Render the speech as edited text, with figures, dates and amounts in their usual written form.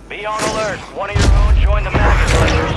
Be on alert. One of your own joined the maggot.